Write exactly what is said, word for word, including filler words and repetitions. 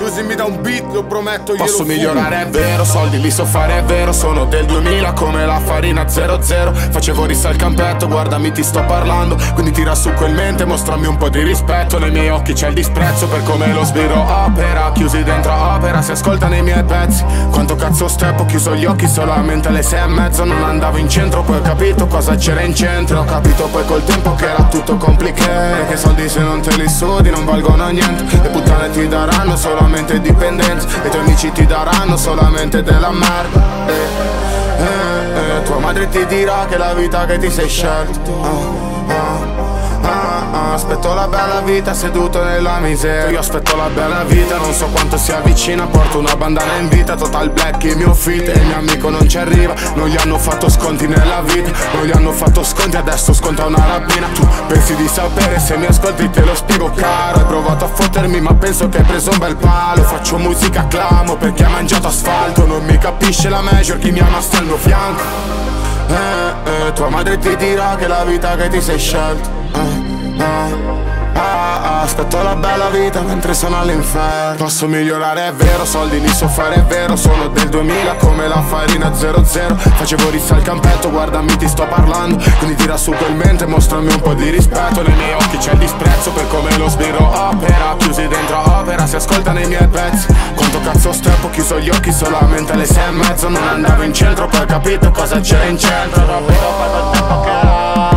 Così mi dà un beat, lo prometto, glielo Posso fumo. migliorare, è vero, soldi li so fare, è vero. Sono del duemila come la farina zero zero. Facevo rissa al campetto, guardami ti sto parlando. Quindi tira su quel mente, mostrami un po' di rispetto. Nei miei occhi c'è il disprezzo per come lo sbiro opera. Chiusi dentro opera, si ascoltano i miei pezzi. Quanto cazzo step, ho chiuso gli occhi solamente alle sei e mezzo. Non andavo in centro, poi ho capito cosa c'era in centro. Ho capito poi col tempo che era tutto complicato. Che soldi se non te li sudi non valgono niente. Le puttane ti daranno solamente dipendenza. E i tuoi amici ti daranno solamente della merda. eh, eh, eh, Tua madre ti dirà che è la vita che ti sei scelto. ah, ah. Ah, ah, aspetto la bella vita seduto nella miseria. Io aspetto la bella vita, non so quanto sia vicina. Porto una bandana in vita, total black il mio fit. E il mio amico non ci arriva, non gli hanno fatto sconti nella vita. Non gli hanno fatto sconti, adesso sconta una rapina. Tu pensi di sapere, se mi ascolti te lo spiego caro. Hai provato a fottermi ma penso che hai preso un bel palo. Faccio musica clamo perché ha mangiato asfalto. Non mi capisce la major, chi mi ama sta al mio fianco. Eh, eh, tua madre ti dirà che è la vita che ti sei scelto. eh, eh. Ah, ah, aspetto la bella vita mentre sono all'inferno. Posso migliorare, è vero, soldi li so fare, è vero. Sono del duemila come la farina zero zero. Facevo rissa al campetto, guardami ti sto parlando. Quindi tira su quel mente, mostrami un po' di rispetto. Nei miei occhi c'è il disprezzo per come lo sbiro opera. Chiusi dentro opera, si ascoltano i miei pezzi. Quanto cazzo step, ho chiuso gli occhi solamente alle sei e mezzo. Non andavo in centro, poi ho capito cosa c'era in centro. Ho capito poi col tempo che era